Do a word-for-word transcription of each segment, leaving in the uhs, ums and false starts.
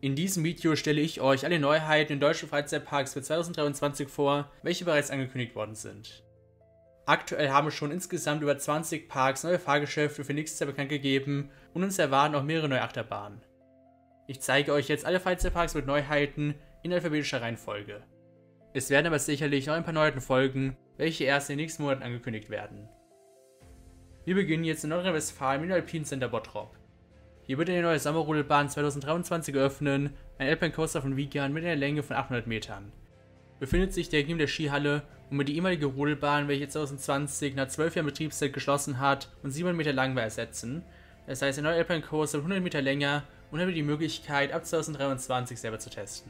In diesem Video stelle ich euch alle Neuheiten in deutschen Freizeitparks für zweitausenddreiundzwanzig vor, welche bereits angekündigt worden sind. Aktuell haben schon insgesamt über zwanzig Parks neue Fahrgeschäfte für nächstes Jahr bekannt gegeben und uns erwarten auch mehrere neue Achterbahnen. Ich zeige euch jetzt alle Freizeitparks mit Neuheiten in alphabetischer Reihenfolge. Es werden aber sicherlich noch ein paar Neuheiten folgen, welche erst in den nächsten Monaten angekündigt werden. Wir beginnen jetzt in Nordrhein-Westfalen mit dem Alpine Center Bottrop. Hier wird eine neue Sommerrodelbahn zweitausenddreiundzwanzig eröffnen, ein Alpine Coaster von Wigan mit einer Länge von achthundert Metern. Befindet sich direkt neben der Skihalle und wird die ehemalige Rodelbahn, welche zweitausendzwanzig nach zwölf Jahren Betriebszeit geschlossen hat und siebenhundert Meter lang war, ersetzen. Das heißt, ein neuer Alpine Coaster wird hundert Meter länger und hat die Möglichkeit, ab zweitausenddreiundzwanzig selber zu testen.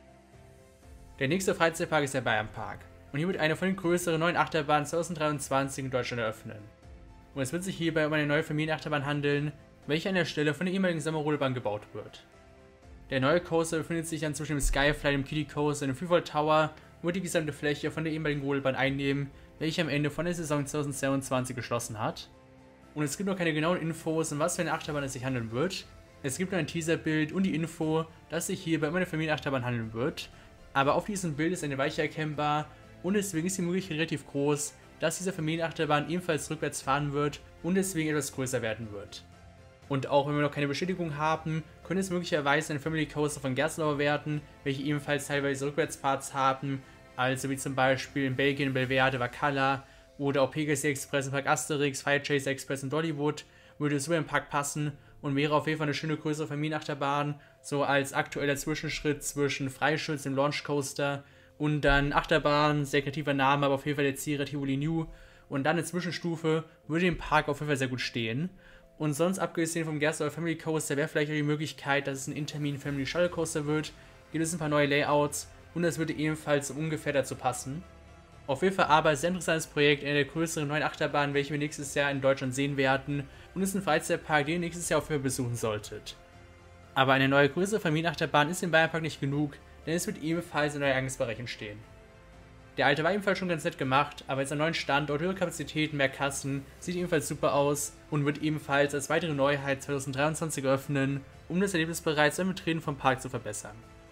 Der nächste Freizeitpark ist der Bayernpark und hier wird eine von den größeren neuen Achterbahnen zweitausenddreiundzwanzig in Deutschland eröffnen. Und es wird sich hierbei um eine neue Familienachterbahn handeln, welche an der Stelle von der ehemaligen Sommerrodelbahn gebaut wird. Der neue Coaster befindet sich dann zwischen dem Skyfly, dem Kiddie Coaster und dem Freefall Tower und wird die gesamte Fläche von der ehemaligen Rodelbahn einnehmen, welche am Ende von der Saison zweitausendzweiundzwanzig geschlossen hat. Und es gibt noch keine genauen Infos, um was für eine Achterbahn es sich handeln wird. Es gibt nur ein Teaserbild und die Info, dass sich hierbei um eine Familienachterbahn handeln wird. Aber auf diesem Bild ist eine Weiche erkennbar und deswegen ist die Möglichkeit relativ groß, dass diese Familienachterbahn ebenfalls rückwärts fahren wird und deswegen etwas größer werden wird. Und auch wenn wir noch keine Bestätigung haben, könnte es möglicherweise ein Family Coaster von Gerstlauer werden, welche ebenfalls teilweise Rückwärtsparts haben, also wie zum Beispiel in Belgien Belverde Vacalla oder auch Pegasus Express im Park Asterix, Fire Chase Express in Dollywood, würde so im Park passen und wäre auf jeden Fall eine schöne größere Familienachterbahn, so als aktueller Zwischenschritt zwischen Freischütz, dem Launch Coaster und dann Achterbahn, sehr kreativer Name, aber auf jeden Fall der Zierer Tivoli New und dann eine Zwischenstufe würde dem Park auf jeden Fall sehr gut stehen. Und sonst, abgesehen vom Gerstlauer Family Coaster, wäre vielleicht auch die Möglichkeit, dass es ein Intermin Family Shuttle Coaster wird. Gibt es ein paar neue Layouts und das würde ebenfalls ungefähr dazu passen. Auf jeden Fall aber ein sehr interessantes Projekt, eine der größeren neuen Achterbahnen, welche wir nächstes Jahr in Deutschland sehen werden. Und es ist ein Freizeitpark, den ihr nächstes Jahr auf jeden Fall besuchen solltet. Aber eine neue größere Familienachterbahn ist im Bayernpark nicht genug, denn es wird ebenfalls ein neuer Eingangsbereich entstehen. Der alte war ebenfalls schon ganz nett gemacht, aber jetzt ein neuen Standort, höhere Kapazitäten, mehr Kassen, sieht ebenfalls super aus und wird ebenfalls als weitere Neuheit zweitausenddreiundzwanzig eröffnen, um das Erlebnis bereits beim Betreten vom Park zu verbessern.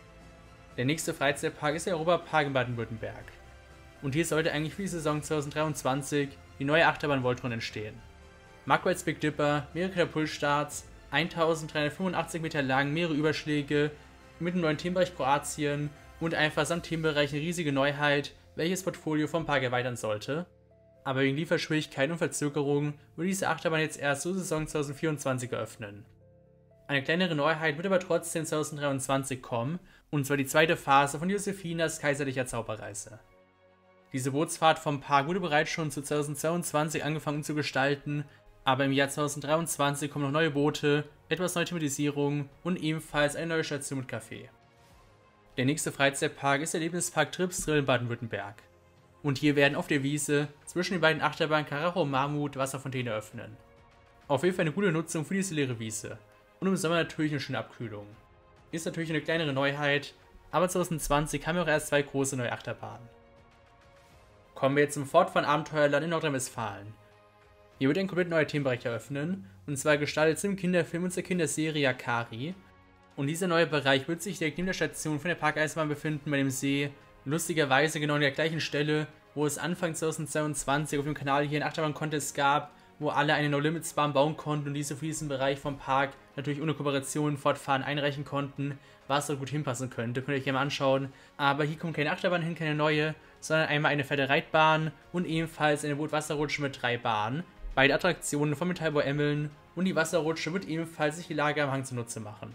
Der nächste Freizeitpark ist der Europapark in Baden-Württemberg. Und hier sollte eigentlich für die Saison zweitausenddreiundzwanzig die neue Achterbahn Voltron entstehen. Magro als Big Dipper, mehrere Katapultstarts, eintausenddreihundertfünfundachtzig Meter lang, mehrere Überschläge, mit dem neuen Themenbereich Kroatien und einfach samt Themenbereich eine riesige Neuheit, welches Portfolio vom Park erweitern sollte. Aber wegen Lieferschwierigkeiten und Verzögerungen würde diese Achterbahn jetzt erst zur Saison zweitausendvierundzwanzig eröffnen. Eine kleinere Neuheit wird aber trotzdem zweitausenddreiundzwanzig kommen, und zwar die zweite Phase von Josefinas kaiserlicher Zauberreise. Diese Bootsfahrt vom Park wurde bereits schon zu zweitausendzweiundzwanzig angefangen zu gestalten, aber im Jahr zweitausenddreiundzwanzig kommen noch neue Boote, etwas neue Thematisierung und ebenfalls eine neue Station mit Café. Der nächste Freizeitpark ist der Erlebnispark Tripsdrill in Baden-Württemberg. Und hier werden auf der Wiese zwischen den beiden Achterbahnen Karacho und Mammut Wasserfontäne eröffnen. Auf jeden Fall eine gute Nutzung für diese leere Wiese. Und im Sommer natürlich eine schöne Abkühlung. Ist natürlich eine kleinere Neuheit, aber zweitausendzwanzig haben wir auch erst zwei große neue Achterbahnen. Kommen wir jetzt zum Fortfahren Abenteuerland in Nordrhein-Westfalen. Hier wird ein komplett neuer Themenbereich eröffnen, und zwar gestaltet zum Kinderfilm und zur Kinderserie Akari. Und dieser neue Bereich wird sich direkt neben der Station von der Parkeisenbahn befinden, bei dem See. Lustigerweise genau an der gleichen Stelle, wo es Anfang zweitausendzweiundzwanzig auf dem Kanal hier einen Achterbahn-Contest gab, wo alle eine No-Limits-Bahn bauen konnten und diese für diesen Bereich vom Park natürlich ohne Kooperation fortfahren einreichen konnten, was dort gut hinpassen könnte. Könnt ihr euch gerne mal anschauen. Aber hier kommt keine Achterbahn hin, keine neue, sondern einmal eine fette Reitbahn und ebenfalls eine Boot-Wasserrutsche mit drei Bahnen. Beide Attraktionen von Metallbau Emmeln und die Wasserrutsche wird ebenfalls sich die Lage am Hang zunutze machen.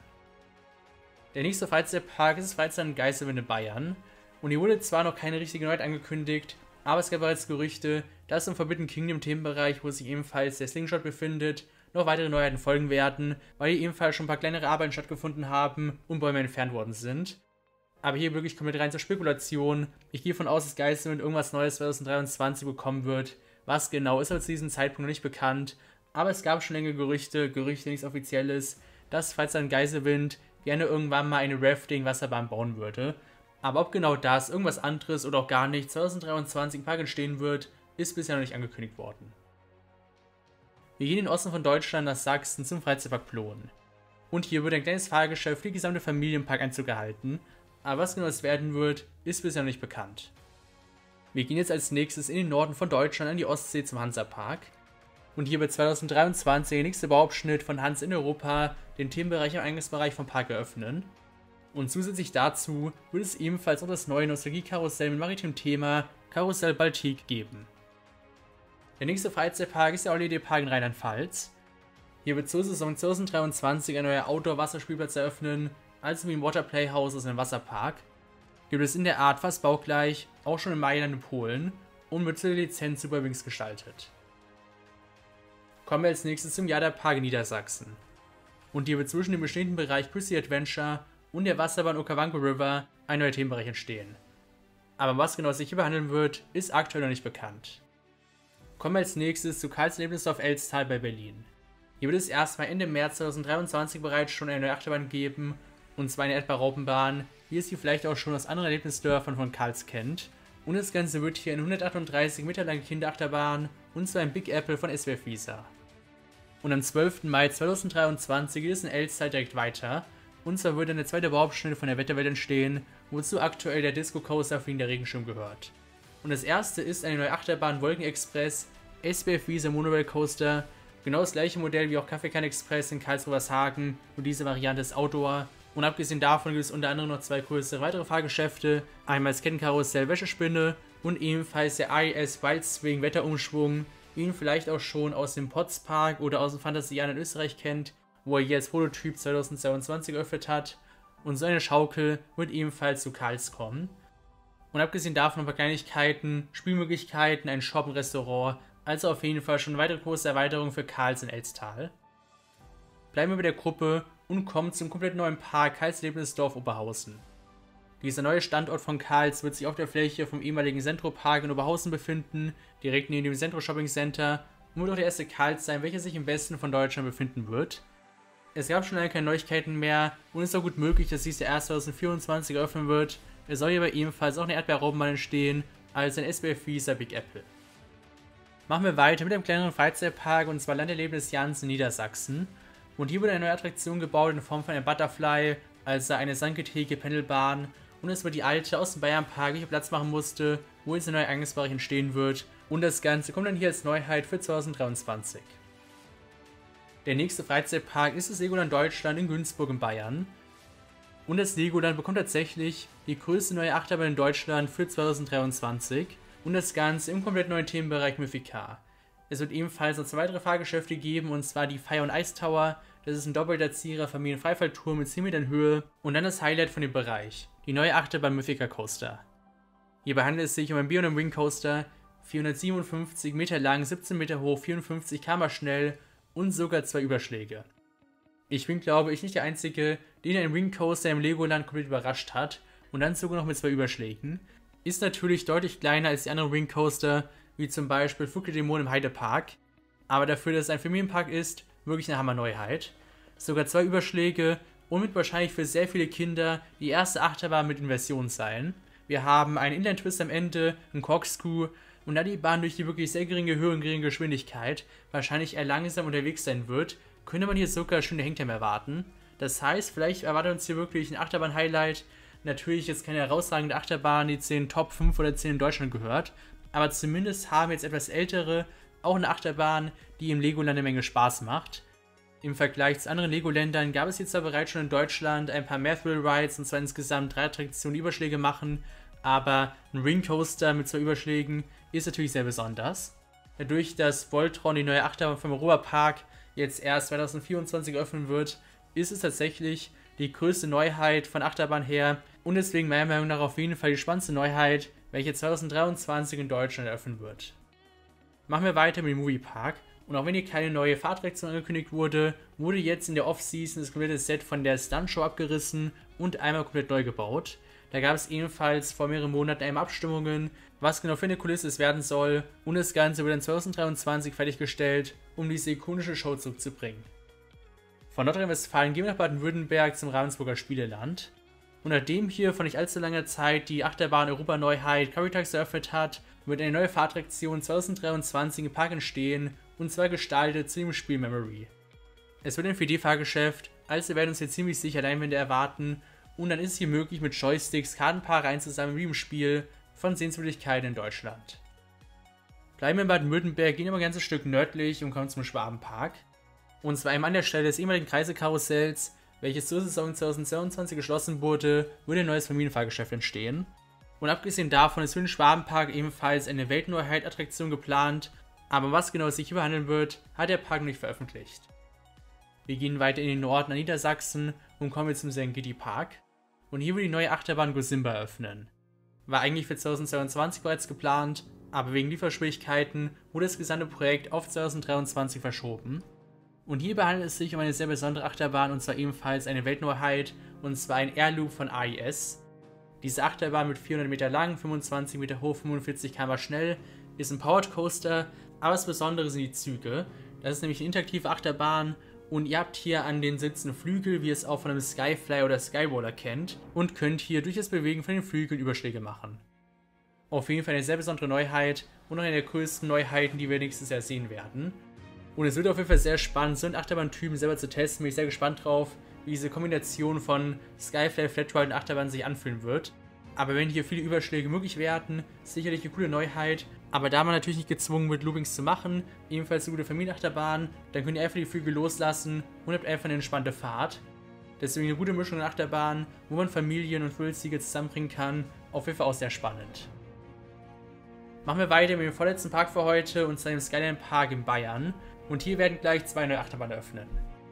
Der nächste Freizeitpark ist das Freizeitland Geiselwind in Bayern. Und hier wurde zwar noch keine richtige Neuheit angekündigt, aber es gab bereits Gerüchte, dass im Forbidden Kingdom Themenbereich, wo sich ebenfalls der Slingshot befindet, noch weitere Neuheiten folgen werden, weil hier ebenfalls schon ein paar kleinere Arbeiten stattgefunden haben und Bäume entfernt worden sind. Aber hier wirklich komplett rein zur Spekulation. Ich gehe davon aus, dass Geiselwind irgendwas Neues zweitausenddreiundzwanzig bekommen wird. Was genau ist aber zu diesem Zeitpunkt noch nicht bekannt. Aber es gab schon längere Gerüchte, Gerüchte nichts Offizielles, dass Freizeitland Geiselwind gerne irgendwann mal eine Rafting-Wasserbahn bauen würde. Aber ob genau das, irgendwas anderes oder auch gar nicht zweitausenddreiundzwanzig im Park entstehen wird, ist bisher noch nicht angekündigt worden. Wir gehen in den Osten von Deutschland nach Sachsen zum Freizeitpark Ploen. Und hier wird ein kleines Fahrgeschäft für die gesamte Familie im Park Einzug gehalten. Aber was genau es werden wird, ist bisher noch nicht bekannt. Wir gehen jetzt als nächstes in den Norden von Deutschland an die Ostsee zum Hansapark. Und hier wird zweitausenddreiundzwanzig der nächste Bauabschnitt von Hans in Europa den Themenbereich im Eingangsbereich vom Park eröffnen. Und zusätzlich dazu wird es ebenfalls auch das neue Nostalgie-Karussell mit maritimem Thema Karussell Baltic geben. Der nächste Freizeitpark ist der Holiday-Park in Rheinland-Pfalz. Hier wird zur Saison zweitausenddreiundzwanzig ein neuer Outdoor-Wasserspielplatz eröffnen, also wie im Water Playhouse aus einem Wasserpark. Gibt es in der Art fast baugleich, auch schon in Mailand in Polen und mit der Lizenz über Wings gestaltet. Kommen wir als nächstes zum Jada-Park in Niedersachsen. Und hier wird zwischen dem bestehenden Bereich Prissy Adventure und der Wasserbahn Okavango River ein neuer Themenbereich entstehen. Aber was genau sich hier behandeln wird, ist aktuell noch nicht bekannt. Kommen wir als nächstes zu Karls Erlebnisdorf Elstal bei Berlin. Hier wird es erstmal Ende März zweitausenddreiundzwanzig bereits schon eine neue Achterbahn geben, und zwar eine Erdbeerraupenbahn, wie ihr sie vielleicht auch schon aus anderen Erlebnisdörfern von Karls kennt. Und das Ganze wird hier eine hundertachtunddreißig Meter lange Kinderachterbahn, und zwar ein Big Apple von S W F Visa. Und am zwölften Mai zweitausenddreiundzwanzig geht es in Elstal direkt weiter, und zwar wird dann der zweite Bauabschnitt von der Wetterwelt entstehen, wozu aktuell der Disco Coaster Fliegender Regenschirm gehört. Und das erste ist eine neue Achterbahn Wolkenexpress S W F Visa Monorail Coaster, genau das gleiche Modell wie auch Kaffeekann Express in Karlsruhe-Hagen, nur diese Variante ist Outdoor. Und abgesehen davon gibt es unter anderem noch zwei größere weitere Fahrgeschäfte, einmal das Kettenkarussell Wäschespinne und ebenfalls der I S Wild Swing Wetterumschwung, wie ihn vielleicht auch schon aus dem Potz Park oder aus dem Phantasialand in Österreich kennt, wo er jetzt Prototyp zweitausendzweiundzwanzig geöffnet hat. Und so eine Schaukel wird ebenfalls zu Karls kommen. Und abgesehen davon noch Kleinigkeiten, Spielmöglichkeiten, ein Shop, ein Restaurant, also auf jeden Fall schon eine weitere große Erweiterung für Karls in Elstal. Bleiben wir bei der Gruppe und kommen zum komplett neuen Park Karls Erlebnisdorf Oberhausen. Dieser neue Standort von Karls wird sich auf der Fläche vom ehemaligen Centro Park in Oberhausen befinden, direkt neben dem Centro Shopping Center, und wird auch der erste Karls sein, welcher sich im Westen von Deutschland befinden wird. Es gab schon lange keine Neuigkeiten mehr und es ist auch gut möglich, dass dieser erst zweitausendvierundzwanzig eröffnen wird. Es soll hierbei ebenfalls auch eine Erdbeerraubenbahn entstehen, als ein S W F Visa Big Apple. Machen wir weiter mit einem kleineren Freizeitpark, und zwar Landerlebnis Jans in Niedersachsen. Und hier wurde eine neue Attraktion gebaut in Form von einem Butterfly, also eine Sanke-Theke Pendelbahn. Und es wird die alte aus dem Bayernpark, welche Platz machen musste, wo jetzt ein neuer Eingangsbereich entstehen wird. Und das Ganze kommt dann hier als Neuheit für zweitausenddreiundzwanzig. Der nächste Freizeitpark ist das Legoland Deutschland in Günzburg in Bayern. Und das Legoland bekommt tatsächlich die größte neue Achterbahn in Deutschland für zweitausenddreiundzwanzig. Und das Ganze im komplett neuen Themenbereich Mythica. Es wird ebenfalls noch zwei weitere Fahrgeschäfte geben, und zwar die Fire und Ice Tower. Das ist ein doppelter Zierer Familienfreifallturm mit zehn Metern Höhe. Und dann das Highlight von dem Bereich, die neue Achterbahn Mythica Coaster. Hierbei handelt es sich um einen Beyond Wing Coaster, vierhundertsiebenundfünfzig Meter lang, siebzehn Meter hoch, vierundfünfzig Kilometer pro Stunde schnell und sogar zwei Überschläge. Ich bin, glaube ich, nicht der Einzige, den ein Wing Coaster im Legoland komplett überrascht hat, und dann sogar noch mit zwei Überschlägen. Ist natürlich deutlich kleiner als die anderen Wing Coaster, wie zum Beispiel Flug der Dämonen im Heidepark, aber dafür, dass es ein Familienpark ist, wirklich eine Hammerneuheit. Sogar zwei Überschläge und wird wahrscheinlich für sehr viele Kinder die erste Achterbahn mit Inversion sein. Wir haben einen Inline-Twist am Ende, einen Corkscrew, und da die Bahn durch die wirklich sehr geringe Höhe und geringe Geschwindigkeit wahrscheinlich eher langsam unterwegs sein wird, könnte man hier sogar schöne Hangtime erwarten. Das heißt, vielleicht erwartet uns hier wirklich ein Achterbahn-Highlight. Natürlich jetzt keine herausragende Achterbahn, die zu den Top fünf oder zehn in Deutschland gehört, aber zumindest haben jetzt etwas ältere auch eine Achterbahn, die im Legoland eine Menge Spaß macht. Im Vergleich zu anderen Lego-Ländern gab es jetzt zwar bereits schon in Deutschland ein paar mehr Thrill-Rides, und zwar insgesamt drei Attraktionen, die Überschläge machen, aber ein Ring Coaster mit zwei Überschlägen ist natürlich sehr besonders. Dadurch, dass Voltron, die neue Achterbahn vom Europa-Park, jetzt erst zweitausendvierundzwanzig öffnen wird, ist es tatsächlich die größte Neuheit von Achterbahn her und deswegen meiner Meinung nach auf jeden Fall die spannendste Neuheit, welche zweitausenddreiundzwanzig in Deutschland eröffnen wird. Machen wir weiter mit dem Moviepark, und auch wenn hier keine neue Fahrattraktion angekündigt wurde, wurde jetzt in der Off-Season das komplette Set von der Stuntshow abgerissen und einmal komplett neu gebaut. Da gab es ebenfalls vor mehreren Monaten einmal Abstimmungen, was genau für eine Kulisse es werden soll, und das Ganze wird dann zweitausenddreiundzwanzig fertiggestellt, um diese ikonische Show zurückzubringen. Von Nordrhein-Westfalen gehen wir nach Baden-Württemberg zum Ravensburger Spieleland. Und nachdem hier vor nicht allzu langer Zeit die Achterbahn Europa-Neuheit Caritax eröffnet hat, wird eine neue Fahrattraktion zweitausenddreiundzwanzig im Park entstehen, und zwar gestaltet zu dem Spiel Memory. Es wird ein vier D-Fahrgeschäft, Also werden uns hier ziemlich sicher Leinwände erwarten und dann ist es hier möglich, mit Joysticks Kartenpaare einzusammeln wie im Spiel von Sehenswürdigkeiten in Deutschland. Bleiben wir in Baden-Württemberg, gehen aber ein ganzes Stück nördlich und kommen zum Schwabenpark. Und zwar einmal an der Stelle des ehemaligen Kreisekarussells, welches zur Saison zweitausendzweiundzwanzig geschlossen wurde, würde ein neues Familienfahrgeschäft entstehen. Und abgesehen davon ist für den Schwabenpark ebenfalls eine Weltneuheit-Attraktion geplant, aber was genau es sich hier handeln wird, hat der Park noch nicht veröffentlicht. Wir gehen weiter in den Norden an Niedersachsen und kommen jetzt zum Serengeti Park. Und hier wird die neue Achterbahn Gosimba eröffnen. War eigentlich für zweitausendzweiundzwanzig bereits geplant, aber wegen Lieferschwierigkeiten wurde das gesamte Projekt auf zweitausenddreiundzwanzig verschoben. Und hierbei handelt es sich um eine sehr besondere Achterbahn und zwar ebenfalls eine Weltneuheit und zwar ein Airloop von A I S. Diese Achterbahn mit vierhundert Meter lang, fünfundzwanzig Meter hoch, fünfundvierzig Kilometer pro Stunde schnell, ist ein Powered Coaster, aber das Besondere sind die Züge. Das ist nämlich eine interaktive Achterbahn und ihr habt hier an den Sitzen Flügel, wie ihr es auch von einem Skyfly oder Skyroller kennt und könnt hier durch das Bewegen von den Flügeln Überschläge machen. Auf jeden Fall eine sehr besondere Neuheit und noch eine der größten Neuheiten, die wir nächstes Jahr sehen werden. Und es wird auf jeden Fall sehr spannend, so einen Achterbahn-Typen selber zu testen. Bin ich sehr gespannt drauf, wie diese Kombination von Skyfly, Flatride und Achterbahn sich anfühlen wird. Aber wenn hier viele Überschläge möglich werden, ist sicherlich eine coole Neuheit. Aber da man natürlich nicht gezwungen wird, Loopings zu machen, ebenfalls eine gute Familienachterbahn, dann könnt ihr einfach die Flügel loslassen und habt einfach eine entspannte Fahrt. Deswegen eine gute Mischung in Achterbahn, wo man Familien und Thrill-Seeker zusammenbringen kann, auf jeden Fall auch sehr spannend. Machen wir weiter mit dem vorletzten Park für heute und zwar dem Skyline Park in Bayern. Und hier werden gleich zwei neue Achterbahnen eröffnen.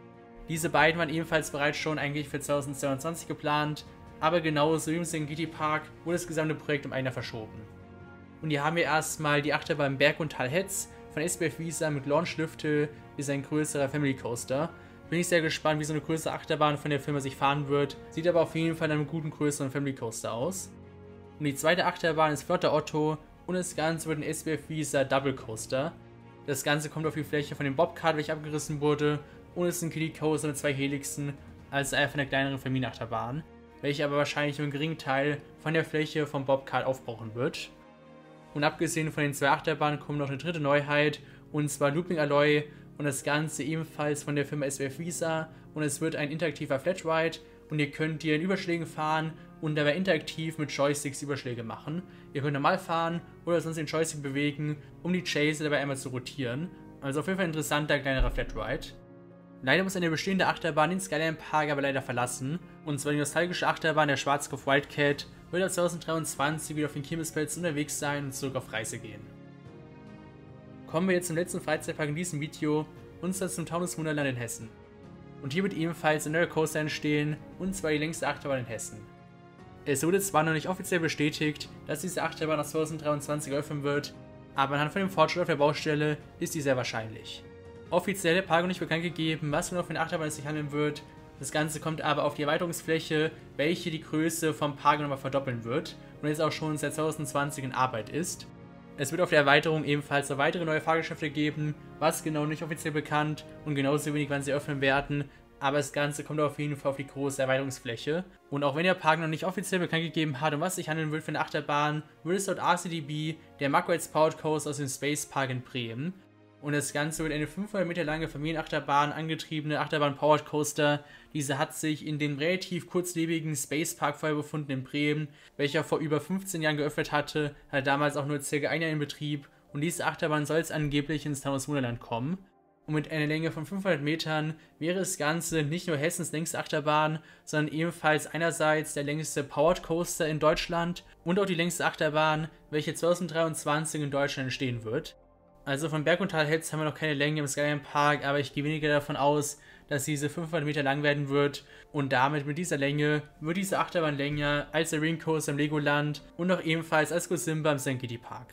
Diese beiden waren ebenfalls bereits schon eigentlich für zweitausendzweiundzwanzig geplant, aber genauso wie im Serengeti Park wurde das gesamte Projekt um ein Jahr verschoben. Und hier haben wir erstmal die Achterbahn Berg- und Tal-Hetz von S B F Visa mit Launch-Lüfte, ist ein größerer Family Coaster. Bin ich sehr gespannt, wie so eine größere Achterbahn von der Firma sich fahren wird, sieht aber auf jeden Fall nach einem guten größeren Family Coaster aus. Und die zweite Achterbahn ist Flotter Otto und das Ganze wird ein S B F Visa Double Coaster. Das Ganze kommt auf die Fläche von dem Bobcat, welcher abgerissen wurde, und es ist ein Kiddie Coaster mit zwei Helixen, also einfach eine kleinere Familienachterbahn, welche aber wahrscheinlich nur einen geringen Teil von der Fläche vom Bobcat aufbrauchen wird. Und abgesehen von den zwei Achterbahnen kommt noch eine dritte Neuheit, und zwar Looping Alloy, und das Ganze ebenfalls von der Firma S B F Visa, und es wird ein interaktiver Flatride, und ihr könnt hier in Überschlägen fahren und dabei interaktiv mit Joysticks Überschläge machen. Ihr könnt normal fahren oder sonst den Joystick bewegen, um die Chase dabei einmal zu rotieren. Also auf jeden Fall ein interessanter, kleinerer Flatride. Leider muss eine bestehende Achterbahn den Skyline Park aber leider verlassen. Und zwar die nostalgische Achterbahn der Schwarzkopf Wildcat wird ab zweitausenddreiundzwanzig wieder auf den Kirmesplätzen unterwegs sein und zurück auf Reise gehen. Kommen wir jetzt zum letzten Freizeitpark in diesem Video, und zwar zum Taunus Wunderland in Hessen. Und hier wird ebenfalls ein neuer Coaster entstehen, und zwar die längste Achterbahn in Hessen. Es wurde zwar noch nicht offiziell bestätigt, dass diese Achterbahn nach zweitausenddreiundzwanzig öffnen wird, aber anhand von dem Fortschritt auf der Baustelle ist die sehr wahrscheinlich. Offiziell hat der Park noch nicht bekannt gegeben, was genau für eine Achterbahn es sich handeln wird. Das Ganze kommt aber auf die Erweiterungsfläche, welche die Größe vom Park nochmal verdoppeln wird und jetzt auch schon seit zweitausendzwanzig in Arbeit ist. Es wird auf der Erweiterung ebenfalls noch weitere neue Fahrgeschäfte geben, was genau nicht offiziell bekannt und genauso wenig, wann sie öffnen werden. Aber das Ganze kommt auf jeden Fall auf die große Erweiterungsfläche. Und auch wenn der Park noch nicht offiziell bekannt gegeben hat, um was sich handeln wird für eine Achterbahn, wird es laut R C D B der Magrides Powered Coaster aus dem Space Park in Bremen. Und das Ganze wird eine fünfhundert Meter lange Familienachterbahn, angetriebene Achterbahn Powered Coaster. Diese hat sich in dem relativ kurzlebigen Space Park vorher befunden in Bremen, welcher vor über fünfzehn Jahren geöffnet hatte, hatte damals auch nur circa ein Jahr in Betrieb. Und diese Achterbahn soll jetzt angeblich ins Taunus Wunderland kommen. Und mit einer Länge von fünfhundert Metern wäre das Ganze nicht nur Hessens längste Achterbahn, sondern ebenfalls einerseits der längste Powered Coaster in Deutschland und auch die längste Achterbahn, welche zweitausenddreiundzwanzig in Deutschland entstehen wird. Also von Berg- und Tal-Hetz haben wir noch keine Länge im Skyline Park, aber ich gehe weniger davon aus, dass diese fünfhundert Meter lang werden wird. Und damit mit dieser Länge wird diese Achterbahn länger als der Ring Coaster im Legoland und auch ebenfalls als Gosimba im Serengeti Park.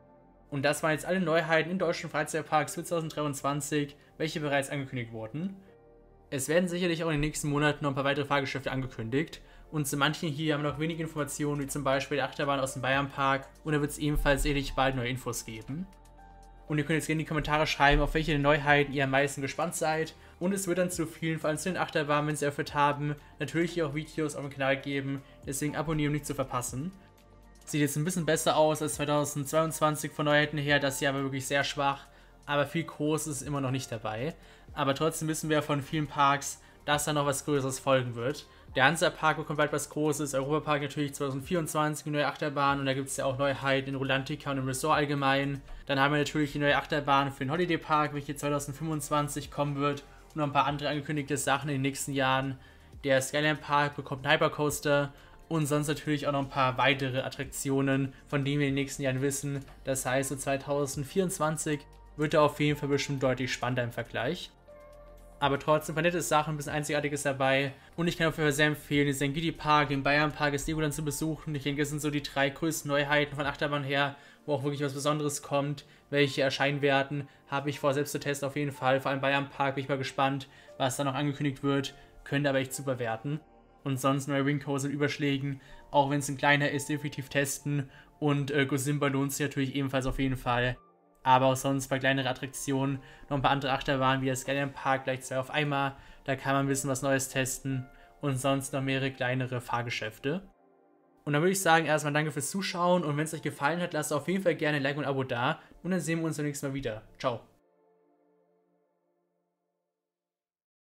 Und das waren jetzt alle Neuheiten in deutschen Freizeitparks für zweitausenddreiundzwanzig, welche bereits angekündigt wurden. Es werden sicherlich auch in den nächsten Monaten noch ein paar weitere Fahrgeschäfte angekündigt. Und zu manchen hier haben wir noch wenige Informationen, wie zum Beispiel die Achterbahn aus dem Bayernpark. Und da wird es ebenfalls sicherlich bald neue Infos geben. Und ihr könnt jetzt gerne in die Kommentare schreiben, auf welche Neuheiten ihr am meisten gespannt seid. Und es wird dann zu vielen, vor allem zu den Achterbahnen, wenn sie eröffnet haben, natürlich hier auch Videos auf dem Kanal geben. Deswegen abonnieren, um nicht zu verpassen. Sieht jetzt ein bisschen besser aus als zweitausendzweiundzwanzig von Neuheiten her, das hier aber wirklich sehr schwach, aber viel Großes ist immer noch nicht dabei. Aber trotzdem wissen wir von vielen Parks, dass da noch was Größeres folgen wird. Der Hansa-Park bekommt bald was Großes, Europa-Park natürlich zwanzig vierundzwanzig, eine neue Achterbahn und da gibt es ja auch Neuheiten in Rolantica und im Resort allgemein. Dann haben wir natürlich die neue Achterbahn für den Holiday Park, welche zwanzig fünfundzwanzig kommen wird und noch ein paar andere angekündigte Sachen in den nächsten Jahren. Der Skyline Park bekommt einen Hypercoaster und sonst natürlich auch noch ein paar weitere Attraktionen, von denen wir in den nächsten Jahren wissen. Das heißt, so zwanzig vierundzwanzig wird er auf jeden Fall bestimmt deutlich spannender im Vergleich. Aber trotzdem ein paar nette Sachen, ein bisschen Einzigartiges dabei. Und ich kann auf jeden Fall sehr empfehlen, den Sengidi Park, den Bayern Park, das Legoland zu besuchen. Ich denke, das sind so die drei größten Neuheiten von Achterbahn her, wo auch wirklich was Besonderes kommt, welche erscheinen werden. Habe ich vor, selbst zu testen auf jeden Fall. Vor allem Bayern Park bin ich mal gespannt, was da noch angekündigt wird. Könnte aber echt super werden. Und sonst neue Wingcoaster und Überschlägen, auch wenn es ein kleiner ist, definitiv testen. Und äh, Gosimba lohnt sich natürlich ebenfalls auf jeden Fall. Aber auch sonst bei kleineren Attraktionen noch ein paar andere Achterbahnen wie der Skyline Park, gleich zwei auf einmal. Da kann man ein bisschen was Neues testen. Und sonst noch mehrere kleinere Fahrgeschäfte. Und dann würde ich sagen, erstmal danke fürs Zuschauen. Und wenn es euch gefallen hat, lasst auf jeden Fall gerne ein Like und ein Abo da. Und dann sehen wir uns beim nächsten Mal wieder. Ciao.